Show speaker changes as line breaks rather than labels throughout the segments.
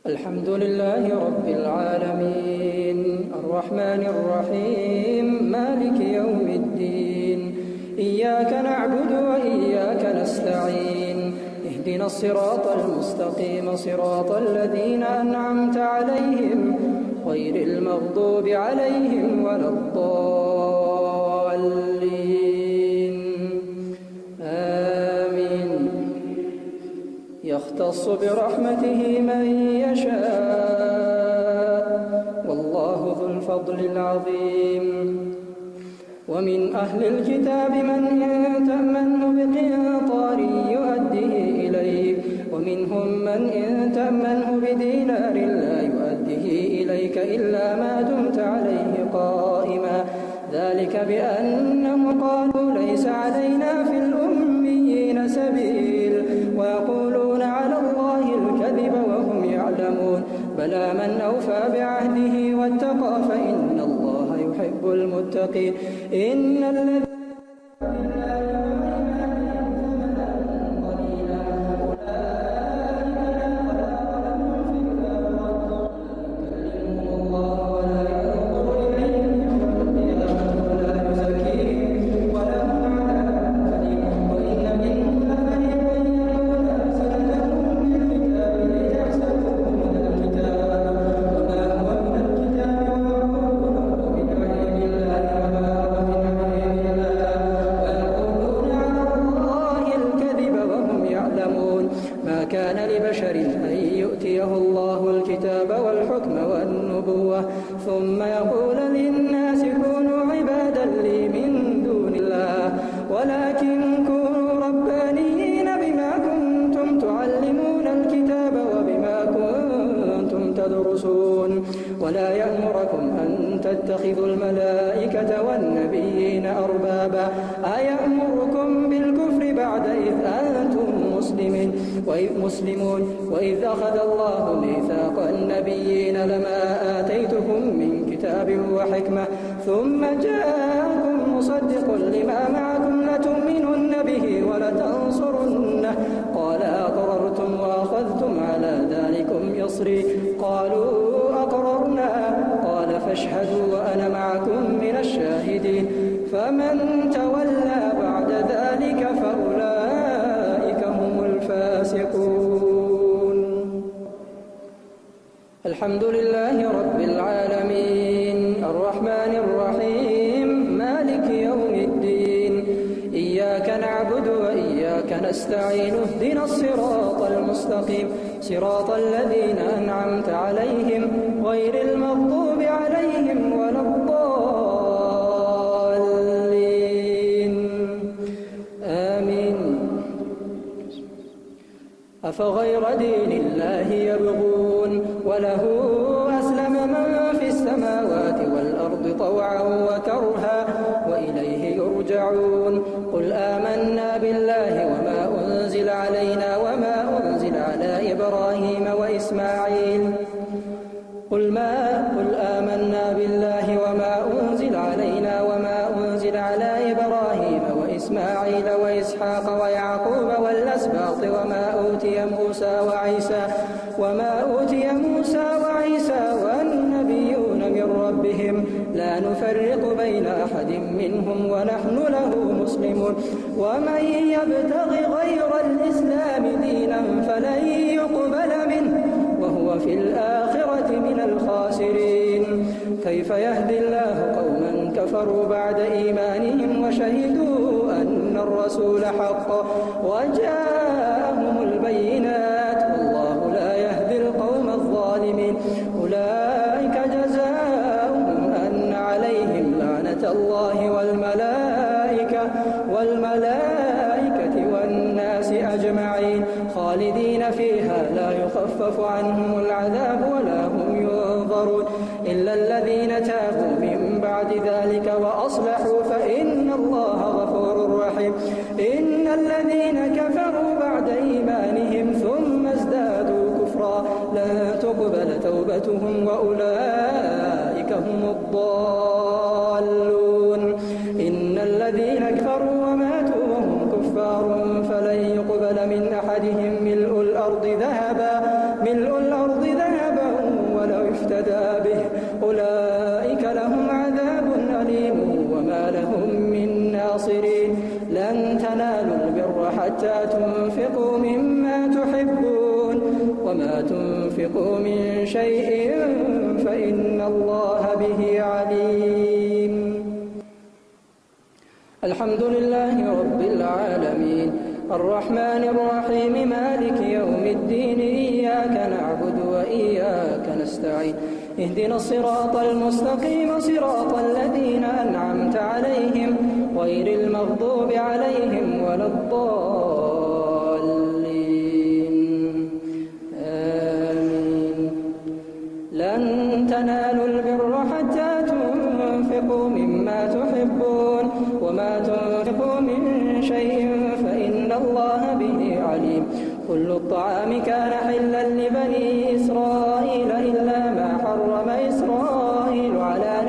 الحمد لله رب العالمين الرحمن الرحيم مالك يوم الدين إياك نعبد وإياك نستعين اهدنا الصراط المستقيم صراط الذين أنعمت عليهم غير المغضوب عليهم ولا الضالين آمين. يختص برحمته من يشاء والله ذو الفضل العظيم. ومن أهل الكتاب من إن تأمنه بقنطار يؤديه إليك ومنهم من إن تأمنه بدينار لا يؤديه إليك إلا ما دمت عليه قائما ذلك بأنهم قالوا ليس علينا في الأميين سبيل ويقولون على الله الكذب وهم يعلمون بلى من أوفى بعهده واتقى فإن الله يحب المتقين. إن الذين ثم يقول للناس كونوا عبادا لي من دون الله ولكن كونوا ربانيين بما كنتم تعلمون الكتاب وبما كنتم تدرسون ولا يأمركم أن تتخذوا الملائكة والنبيين أربابا أيأمركم بالكفر بعد إذ أنتم مسلمون وإذ أخذ الله ميثاق النبيين لما آتيتكم من كتاب وحكمة ثم جاءكم مصدق لما معكم لتؤمنن به ولتنصرنه قال أقررتم وأخذتم على ذلكم إصري قالوا أقررنا قال فاشهدوا وأنا معكم من الشاهدين فمن تولى بعد ذلك فأولئك هم الفاسقون. الحمد لله رب العالمين الرحمن الرحيم مالك يوم الدين إياك نعبد وإياك نستعين اهدنا الصراط المستقيم صراط الذين أنعمت عليهم غير المغضوب عليهم ولا الضالين آمين. أفغير دين الله يبغون وله أسلم من في السماوات والأرض طوعا وكرها وإليه يرجعون قل آمنا بالله وما أنزل علينا وما أنزل على إبراهيم وإسماعيل قل آمنا بالله وما أنزل علينا وما أنزل على إبراهيم وإسماعيل وإسحاق ويعقوب والأسباط وما أوتي موسى وعيسى والنبيون من ربهم لا نفرق بين أحد منهم ونحن له مسلمون ومن يبتغ غير الإسلام دينا فلن يقبل منه وهو في الآخرة من الخاسرين. كيف يهدي الله قوما كفروا بعد إيمانهم وشهدوا أن الرسول حق وجاءهم البينات والله لا يهدي القوم الظالمين. أولئك جزاؤهم أن عليهم لعنة الله والملائكة والناس أجمعين خالدين فيها لا يخفف عنهم العذاب ولا هم ينظرون إلا الذين تابوا من بعد ذلك وأصلحوا فإن الله غفور رحيم. إن الذين كفروا بعد إيمانهم ثم ازدادوا كفرا لن تقبل توبتهم وأولئك هم الضالون. إن الذين كفروا وماتوا وهم كفار فلن يقبل من أحدهم ملء الأرض ذهبا ملء الأرض ذهبا ولو افتدى به أولئك لهم عذاب أليم وما لهم من ناصرين لن تنالوا البر حتى تنفقوا مما تحبون وما تنفقوا من شيء فإن الله به عليم. الحمد لله رب العالمين الرحمن الرحيم مالك يوم الدين إياك نعبد وإياك نستعين اهدنا الصراط المستقيم صراط الذين أنعمت عليهم غير المغضوب عليهم ولا الضالين آمين. لن تنالوا البر حتى تنفقوا مما تحبون وما تنفقوا من شيء فإن الله به عليم. كل الطعام كان حلا لبني إسرائيل إلا ما حرم إسرائيل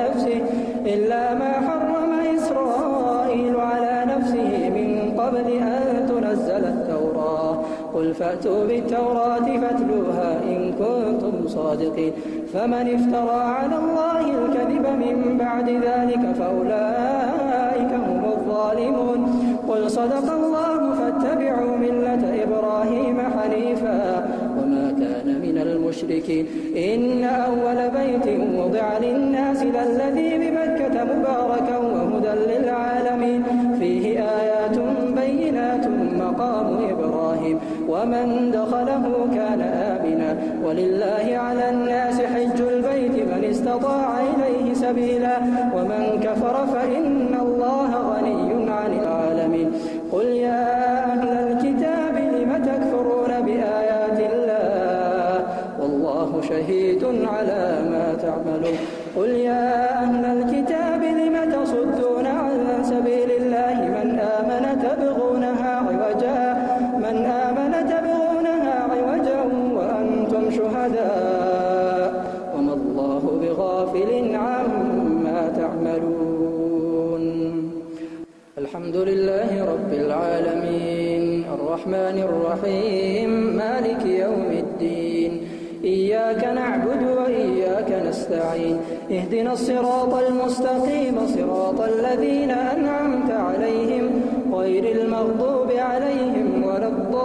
على نفسه من قبل أن تنزل التوراة قل فأتوا بالتوراة فاتلوها إن كنتم صادقين. فمن افترى على الله الكذب من بعد ذلك فأولئك هم الظالمون. قل صدق الله فاتبعوا ملة إبراهيم حنيفا وما كان من المشركين. إن أول بيت وضع للناس للذي بمكة مباركا وهدى للعالمين فيه آيات بينات مقام إبراهيم ومن دخله كان آمنا ولله على الناس حج البيت من استطاع إليه سبيلا ومن كفر فإن الله غني عن العالمين. قل يا أهل الكتاب لم تكفرون بآيات الله والله شهيد على ما تعملون. قل يا أهل الكتاب لم تصدون عن سبيل الله من آمن تبغونها عوجا وأنتم شهداء وما الله بغافل عما تعملون. الحمد لله رب العالمين الرحمن الرحيم مالك يوم الدين إياك نعبد وإياك نستعين اهدنا الصراط المستقيم صراط الذين أنعمت عليهم غير المغضوب عليهم ولا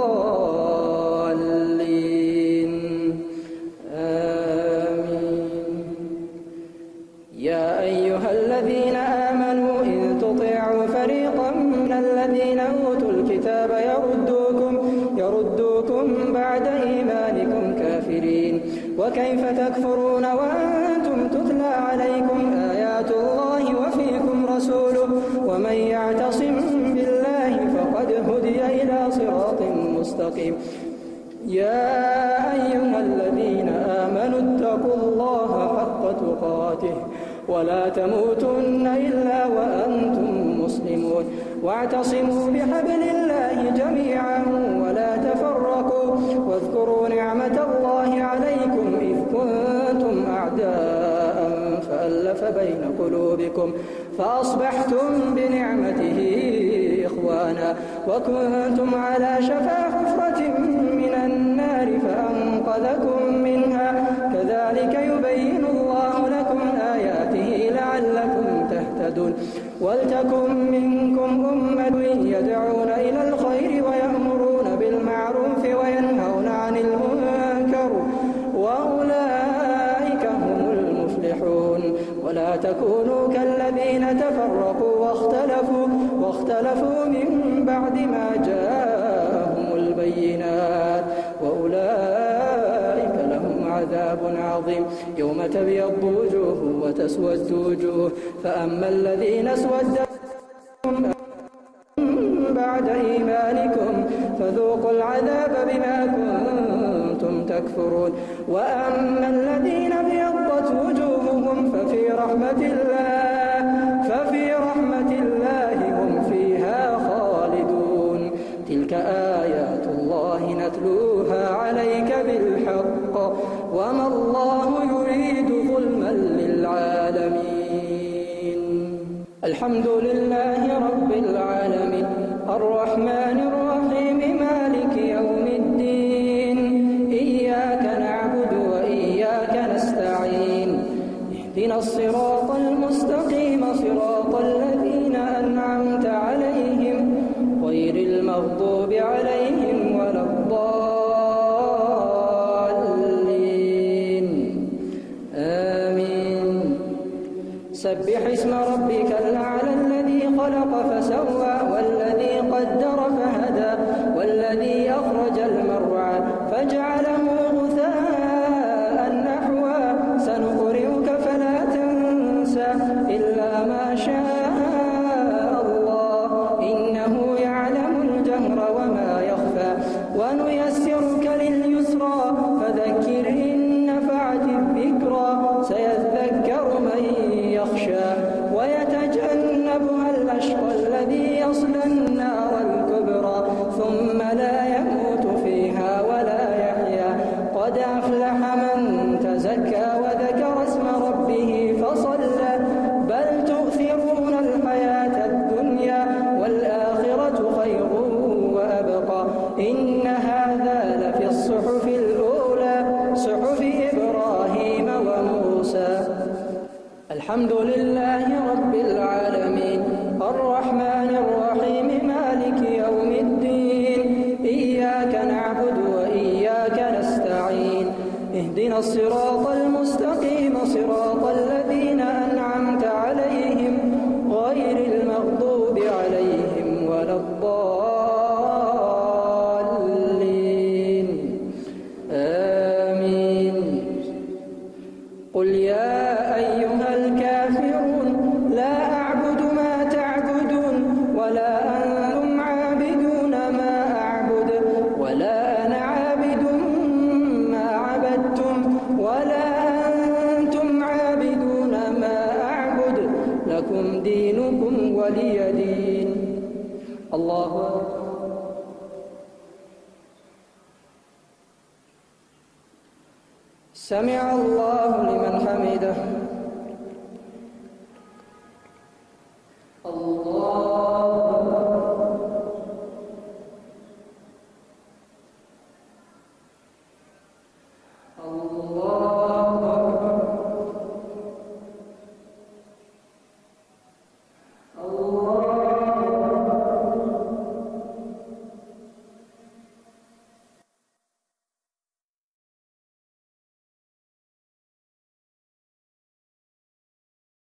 الضالين آمين. يا أيها الذين آمنوا إن تطيعوا فريقا من الذين أوتوا الكتاب يردوكم بعد إيمانكم كافرين وكيف تكفرون وأنتم تتلى عليكم آيات الله وفيكم رسوله ومن يعتصم بالله فقد هدي إلى صراط مستقيم. يا أيها الذين آمنوا اتقوا الله حق تقاته ولا تموتن إلا وأنتم مسلمون واعتصموا بحبل الله جميعا ولا تفرقوا واذكروا نعمة الله عليكم إذ كنتم أعداء فألف بين قلوبكم فأصبحتم بنعمته إخوانا وكنتم على شفا حفرة من النار فأنقذكم منها كذلك يبين الله لكم آياته لعلكم تهتدون. ولتكن منكم أمة يدعون إلى الخير ويأمرون بالمعروف وينهون عن المنكر وأولئك هم المفلحون. ولا تكونوا كالذين تفرقوا واختلفوا من بعد ما جاءهم البينات وأولئك لهم عذاب عظيم. يوم تبيض وجوه وتسود وجوه فأما الذين اسودت بعد إيمانكم فذوقوا العذاب بما كنتم تكفرون. وأما الذين ابيضت وجوههم ففي رحمة الله هم فيها خالدون. تلك آيات الله نتلوها عليك بالحق وما الله يريد ظلما للعالمين. الحمد لله رب العالمين الرحمن الرحيم مالك يوم الدين إياك الصراط المستقيم صراط الذين أنعمت عليهم غير المغضوب عليهم ولا الضالين آمين. سبح اسم ربك الأعلى الذي خلق فسوى والذي قدر فهدى والذي أخرج المرعى فجعله غثاء نحوا سنقرئك فلا تنسى إلا ما شاء الله إنه يعلم الجهر وما يخفى ونيسرك لليسرى فذكر إن نفعت الذكرى سيذكر من يخشى ويتجنبها الأشقى الذي يصلى النار الكبرى ثم لا يموت فيها ولا يحيا قد أفلح من تزكى وذكر اسم ربه فصلى بل تؤثرون الحياة الدنيا والآخرة خير وأبقى إن هذا لفي الصحف الأولى صحف إبراهيم وموسى. الحمد لله رب العالمين الرحمن الرحيم مالك يوم الدين إياك نعبد وإياك نستعين اهدنا الصراط المستقيم صراط الذين أنعمت عليهم غير المغضوب عليهم ولا الضالين آمين. قل يا أيها الكافرون لا أعبد ما تعبدون ولا أنتم عابدون ما أعبد ولا أنا عابد ما عبدتم ولا أنتم عابدون ما أعبد لكم دينكم ولي دين. الله أكبر. سمع الله لمن حمده.